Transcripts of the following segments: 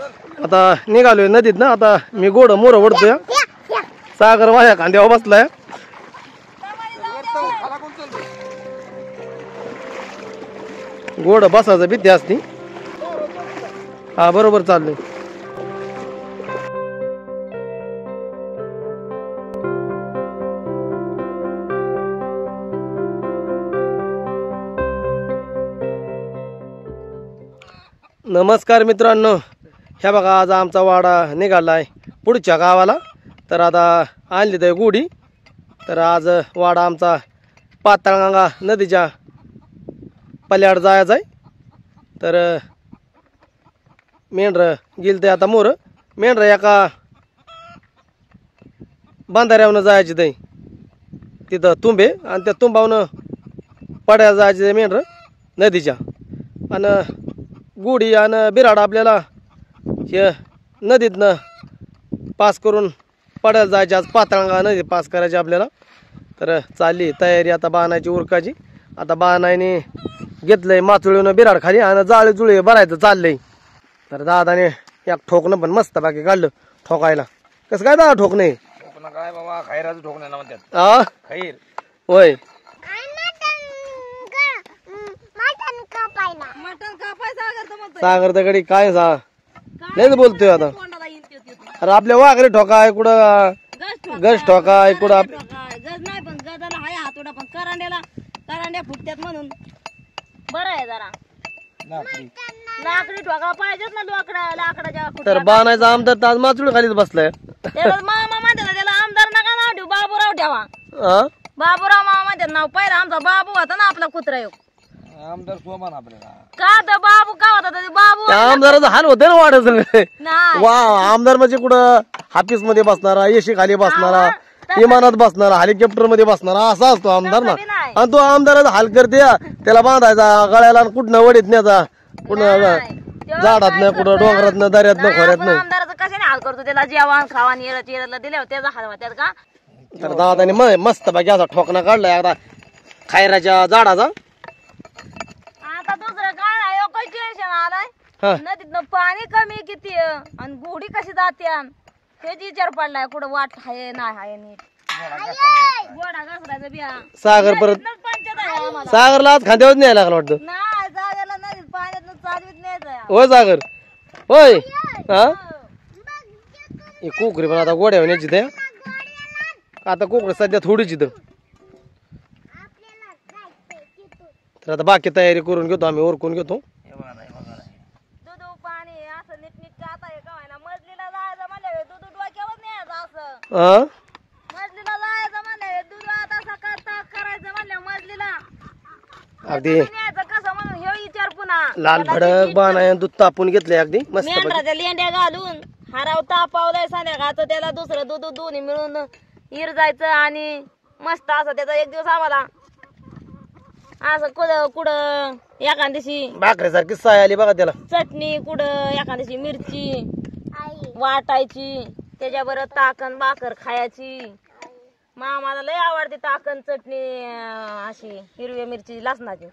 आता निघालोय नदीत ना. आता मी गोड मोर ओढतोय. सागर माझ्या खांद्यावर बसलाय. गोड बसायचं भीती असती. हा बरोबर चाललोय. नमस्कार मित्रांनो, ह्या बघा आज आमचा वाडा निघालाय पुढच्या गावाला. तर आता आणली तर गुढी. तर आज वाडा आमचा पाताळगंगा नदीच्या पल्याड जायचं आहे. तर मेंढर गेल ते आता मोर. मेंढर एका बांधाऱ्यावनं जायची ते तिथं तुंबे, आणि त्या तुंबावनं पड्या जायचे मेंढर नदीच्या. आणि गुढी आणि बिराड आपल्याला हे नदीतनं पास करून पडायला जायचे. आज पाताळगंगा नदी पास करायची आपल्याला. तर चालली तयारी आता बाणायची उरकाची. आता बाणाने घेतलंय माचुळीनं बिराड खाली आणि जाळे जुळे भरायचं चाललंय. तर दादाने एक ठोकणं पण मस्त बाकी काढलं ठोकायला. कसं काय दादा ठोक नाही काय बाबा, खैराचं ठोकणं ना म्हणतात. हा खैर होय. सागर दगडी काय सा नाही बोलतोय आता. अरे आपल्या वाघरे ठोका आहे कुठं, गज ठोका आहे कुठं. गज नाही पण गजाला हाय हातोडा, पण करांड्या फुटत्यात म्हणून बरं आहे जरा. लाकडी ठोका पाहिजेच ना लाकडाच्या. तर बाणायचा आमदार ताज माचुळी खालीच बसलाय. त्याला मामा म्हणतात, त्याला आमदार नका नाव ठेवू, बाबूराव ठेवा. बाबूराव मामा म्हणतात नाव. पहिला आमचा बाबू होता ना आपला कुत्रा योग आमदार सोमान आपल्याला. का तर बाबू का होता ते बाबू आमदाराचा हाल होते ना वाढत. नाही. वा आमदार म्हणजे कुठं ऑफिस मध्ये बसणारा, एसी खाली बसणारा, विमानात बसणारा, हेलिकॉप्टर मध्ये बसणारा असा असतो आमदार ना. आणि तो आमदाराचा हाल करते. त्याला बांधायचा गळ्याला, कुठनं वडीत न्यायचा, कुठं झाडात नाही, कुठं डोंगरात न, दर्यात न, खोऱ्यात न. आमदाराचं कशाने हाल करतो, त्याला जेवण खावान येरला दिले त्याचा हाल होत्यात का. तर दादाने मस्त बाकी असा ठोकणा काढलाय आता खैराच्या झाडाचा. आता दुसरं काय नाही, काही टेन्शन आलाय. नदीतनं पाणी कमी किती आणि गुढी कशी जाते त्याची विचार पडलाय. कुठं वाट हाय नाही हाय नीट. गोडा घसरायचं बिया. सागर परत पंचायत आहे आम्हाला. सागरला आज खांद्यावर न्यायला लागला वाटतं. नाही जागेला नदीत पाण्यात चालवीत न्यायचं. होय सागर होय. हा ही कोकरी पण आता गोड्या होण्याची ते. आता कोकरी सध्या थोडीच इथं. तर आता बाकी तयारी करून घेतो आम्ही, ओरकून घेतो. दूध पाणी असं नीट आता हे काय ना. मजलीला जायचं म्हणलं दूध डोक्यावर न्यायचं असं. मजलीला जायचं म्हणलं दूध आता सकाळ ताक करायचं म्हणलं मजलीला अगदी न्यायचं कसं म्हणून हे विचार पुन्हा. लाल भडक बाण दूध तापून घेतलंय अगदी मस्त. मेंढराच्या लेंड्या घालून हाराव तापावलाय संध्याकाळचं. त्याला दुसरं दूध दोन्ही मिळून इर जायचं आणि मस्त असं त्याचा एक दिवस आम्हाला असं कुठं एखाद्याशी भाकरीसारखी साय आली बघा त्याला. चटणी, कुठं एखाद्याशी मिरची वाटायची, त्याच्याबरोबर ताकण भाकर खायची. मामाला लय आवडते ताकण चटणी अशी हिरव्या मिरची लसणाची.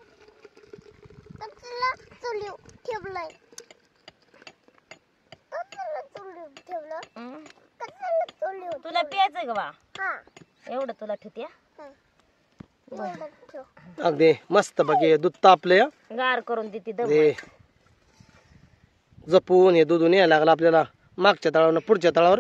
तुला प्यायचंय का बा एवढं तुला ठेवत्या. अगदी मस्त बाकी दूध तापले. गार करून देते जपून हे दूध यायला लागलं आपल्याला मागच्या तळावर पुढच्या तळावर.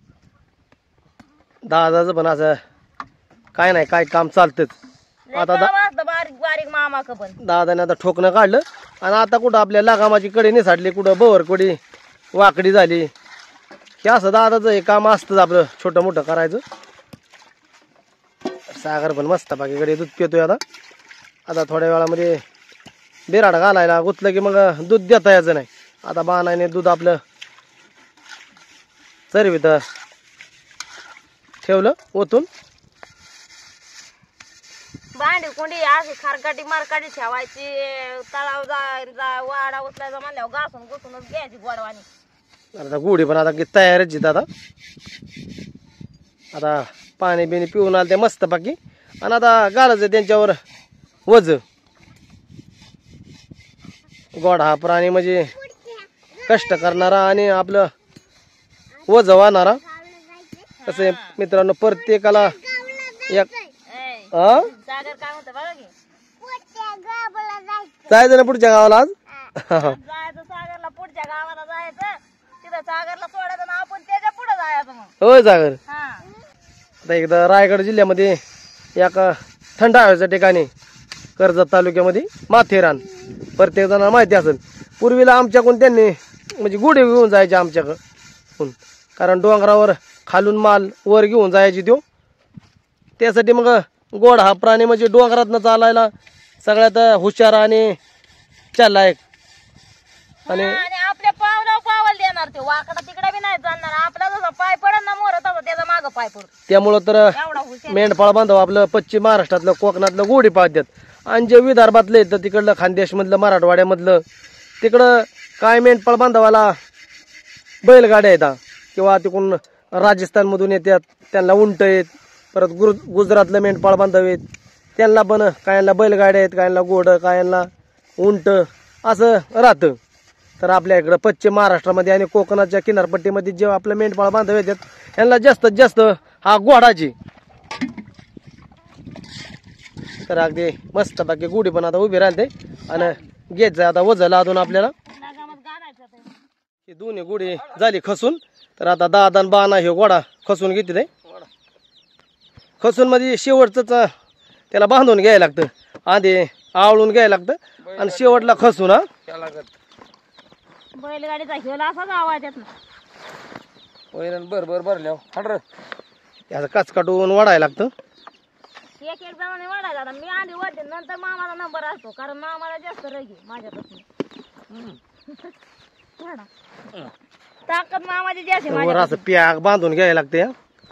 दादाचं पण असं काय नाही काय काम चालतंच. आता बारीक बारीक मामा का पण दादाने आता ठोकणं काढलं. आणि आता कुठं आपल्या लगामाची कडे निसाडली, कुठं बवरकडी वाकडी झाली. हे असं दादाचं हे काम असतंच आपलं छोटं मोठं करायचं. सागर पण मस्त बाकीकडे दूध पितोय आता. आता थोड्या वेळामध्ये बिराड घालायला गुतलं की मग दूध देता यायचं नाही. आता बाणाने दूध आपलं चरवीत ठेवलं ओतून. भांडी कुंडी अशी खारकाटी मारकाटी ठेवायची. तळाव वाडा उचलायचा म्हणल्यावर घासून घुसूनच घ्यायची गोडवानी. आता गुढी पण आता तयारच आहेत. आता पाणी बिणी पिऊन आलं ते मस्त बाकी. आणि आता घालायचं त्यांच्यावर वज. गोड हा प्राणी म्हणजे कष्ट करणारा आणि आपलं वजं वाहणारा. कसं आहे मित्रांनो, प्रत्येकाला एक सागर काय म्हणतो बघा की जायचं ना पुढच्या गावाला आज. जायचं सागरला, पुढच्या गावाला जायचं, तिथं सागरला सोडायचं ना आपण त्याच्या पुढे जायचं मग. होय सागर. हा आता एकदा रायगड जिल्ह्यामध्ये एका थंड हवेच्या ठिकाणी कर्जत तालुक्यामध्ये माथेरान, प्रत्येक जणांना माहिती असेल. पूर्वीला आमच्याकडून त्यांनी म्हणजे गुढी घेऊन जायचे आमच्याकडून, कारण डोंगरावर खालून माल वर घेऊन जायची तो. त्यासाठी मग गोड हा प्राणी म्हणजे डोंगरातनं चालायला सगळ्यात हुशार आणि चालायक. आणि आपल्या पावला देणार ते, वाकडा तिकडे बी नाही जाणार. आपला जसा पाय पडत ना मोर तसा त्याचा माग पाय पडतो. त्यामुळं तर एवढा हुशार मेंढपाळ बांधव आपलं पश्चिम महाराष्ट्रातलं, कोकणातलं गुढी पाळतात. आणि जे विदर्भातले तर तिकडलं खानदेशमधलं, मराठवाड्यामधलं तिकडं काय मेंढपाळ बांधवाला बैलगाड्या येतात, किंवा तिकडून राजस्थानमधून येतात त्यांना उंट आहेत. परत गुजरातलं मेंढपाळ बांधव आहेत त्यांना पण कायांना बैलगाड्या आहेत, कायांना घोडं, कायांना उंट असं राहतं. तर आपल्या इकडं पश्चिम महाराष्ट्रामध्ये आणि कोकणाच्या किनारपट्टीमध्ये जे आपलं मेंढपाळ बांधव येतात यांना जास्तीत जास्त हा घोडाची. तर अगदी मस्त बाकी गुढी पण आता उभी राहते आणि घ्यायचं आता वजन लादून आपल्याला. ही दोन्ही गुढी झाली खसून. तर आता दादा आणि बाणा हे घोडा खसून घेते. खसून मध्ये शेवटच त्याला बांधून घ्यायला लागतं, आधी आवळून घ्यायला लागतं आणि शेवटला खसून. हा बैलगाडीचा हिला असाच आवाज येत ना. बर भरल्या एक काच काटून वाढायला लागतं. एक जणांनी वाढायला आता मी आधी वाढते, नंतर मामाला नंबर असतो, कारण मामाला जास्त रगी माझ्यापासून. ताकद मामाची जास्त वर असं प्याग बांधून घ्यायला लागते.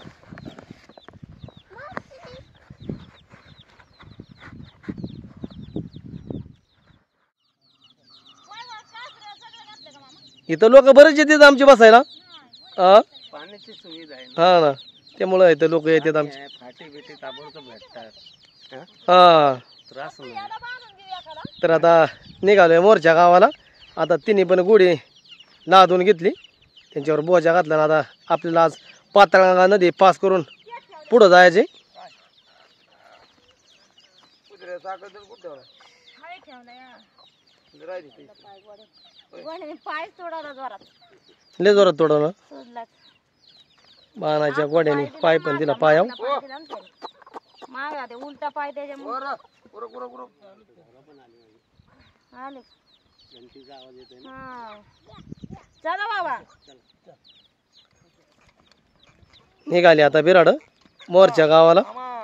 इथं लोक बरेच येतात आमचे बसायला. पाण्याची सुविधा आहे हा ना, त्यामुळे इथं लोक येतात आमचे. फाटी बिटी ताबडतोब भेटतात. हा त्रास तर आता निघालोय मोरच्या गावाला. आता तिने पण गुढी लादून घेतली, त्यांच्यावर बोजा घातला. आता आपल्याला आज पाताळगंगा नदी पास करून पुढं जायचे. लय जोरात तोडवलं बाणाच्या गोड्याने, पाय पण दिला पायावर. मागा ते उलटा पाय त्याच्यामुळे आले. चला बाबा निघाली आता बिराड मोरच्या गावाला.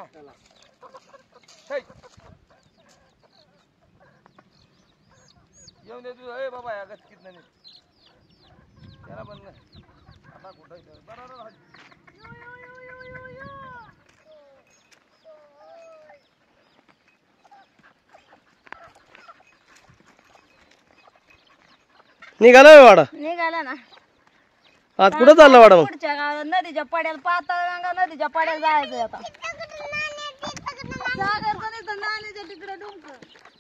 येऊन देतो बाबा या गचकीत नाही त्याला पण आता कुठं निघाला वाडा. निघाला ना. आज कुठं चालला वाडा मग? पुढच्या गावाला नदीच्या पाड्याला, पाताळगंगा नदीच्या पाड्याला जायचंय आता. सागरचं नाही तर नाल्याच्या तिकडे डोंगर.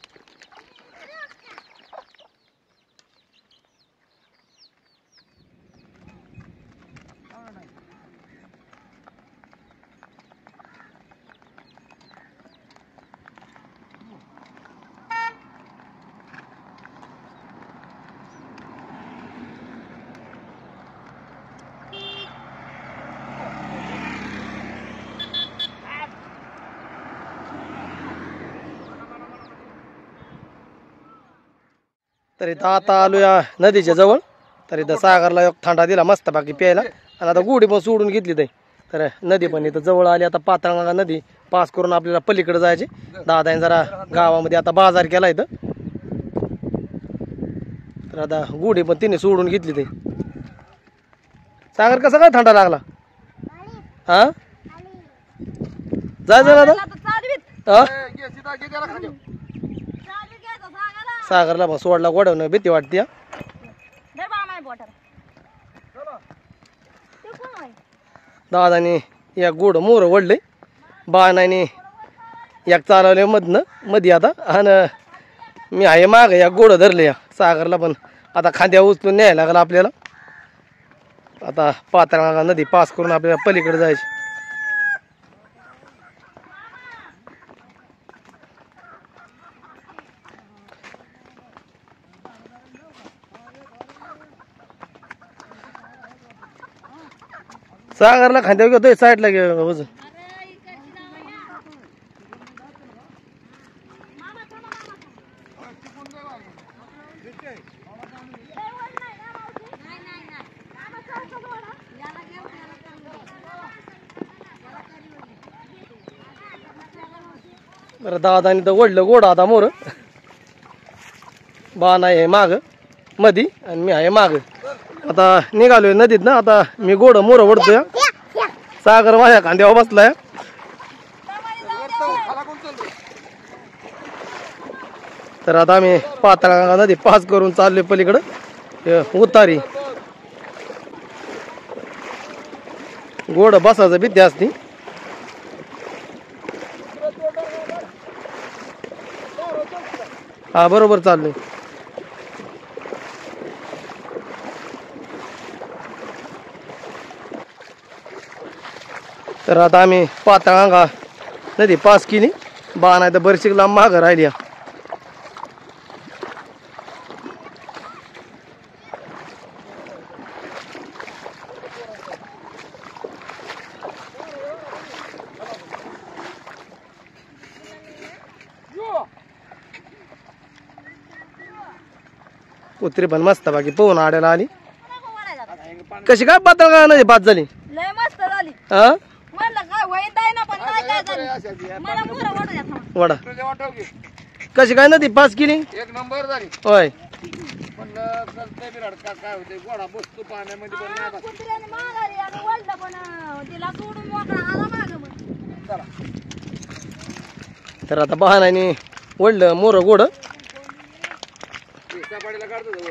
तर इथं आता आलो या नदीच्या जवळ. तर इथं सागरला एक थांडा दिला मस्त बाकी प्यायला. आणि आता गुढी पण सोडून घेतली ते. तर नदी पण इथं जवळ आली. आता पाताळगंगा नदी पास करून आपल्याला पलीकडे जायचे. दादाने जरा गावामध्ये आता बाजार केला इथं. तर आता गुढी पण तिने सोडून घेतली ते. सागर कसा काय थंडा लागला? हा जायचं ना आता. हा सागरला मग सोडला गोडवणं भीती वाटते. दादाने एक गोड मोर ओढले, बाणाने एक चालवले मधनं मध्ये आता. आणि मी आहे माग एक गोड धरले. सागरला पण आता खांद्या उचलून न्यायला लागला आपल्याला. आता पाताळगंगा नदी पास करून आपल्याला पलीकडे जायचे. सागरला खांद्यावर घेतोय साईडला घे वजन. बरं दादानी तर ओढलं गोड आता मोर. बाण आहे माग मधी आणि मी आहे माग. आता निघालोय नदीत ना. आता मी गोड मोर ओढतोय. सागर माझ्या खांद्यावर बसलाय. तर आता आम्ही पाताळगंगा नदी पास करून चाललोय पलीकडं उतारी. गोड बसायचं भीती असती. हा बरोबर चाललोय. तर आता आम्ही पाताळगंगा नदी पास केली. बाण आहे तर बरीचशी लांब मागं राहिली. कुत्री पण मस्त बाकी पोहून आड्याला आली. कशी काय पाताळगंगा नदी पास झाली? लय मस्त झाली. हा म्हणलं काय होईत आहे ना पण नाही काय झाली. मला मोर वाटत आहे. वडा वाटव की कशी काय नदी पास केली? एक नंबर झाली. होय म्हणलं करतंय बिराड काय होते गोडा बसतो पाण्यामध्ये पण नाही बसत. कुत्र्याने माघारी आणि वळलं पण तिला सोडून मोकळा आला मागं मग. चला तर आता बहानाने ओढलं मोर गोड. सापाडीला काढतो वर.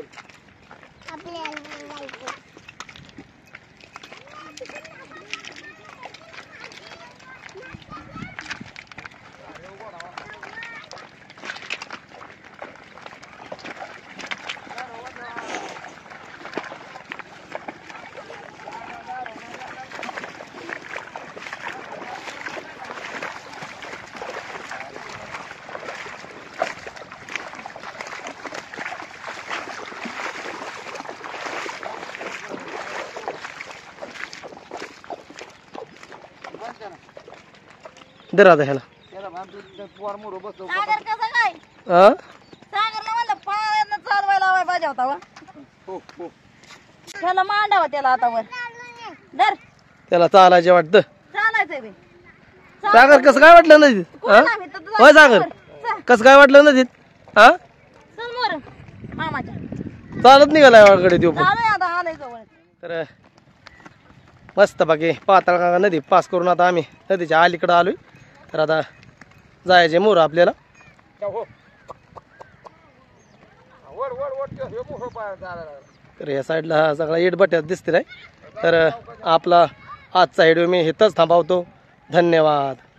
दर आता ह्याला त्याला भांडून पोर मोर बसतो. सागर कसं काय? हा सागरला म्हणलं पायानं चालवायला लावाय पाहिजे होता वा. हो हो त्याला मांडावं त्याला आता वर. धर त्याला चालायचे वाटतं. चालायचंय बे. सागर कसं काय वाटलं नदीत? हा कुठं आम्ही तर तुझा होय सागर चल कसं काय वाटलं नदीत? हा चल मोर मामाच्या. चालत निघालाय वाकडे देऊ पण. चालू आता आलंय जवळ. तर मस्त बाकी पाताळगंगा नदी पास करून आता आम्ही नदीच्या अलीकडे आलोय. तर आता जायचे मोर आपल्याला. हो वर वर वर हे मोह पाय चालायला. तर या साईडला हा सगळा इटभट्ट्यात दिसते आहे. तर आपला आजचा व्हिडिओ मी इथंच थांबवतो. धन्यवाद.